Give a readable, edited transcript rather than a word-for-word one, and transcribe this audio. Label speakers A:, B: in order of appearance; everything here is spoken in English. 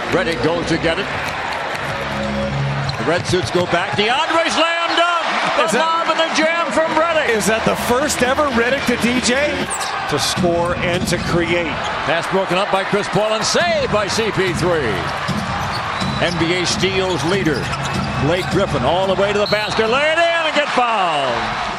A: Redick goes to get it. The Red Suits go back. DeAndre slam dunk. The lob and the jam from Redick.
B: Is that the first ever Redick to DJ? To score and to create.
A: Pass broken up by Chris Paul and saved by CP3. NBA steals leader Blake Griffin all the way to the basket. Lay it in and get fouled.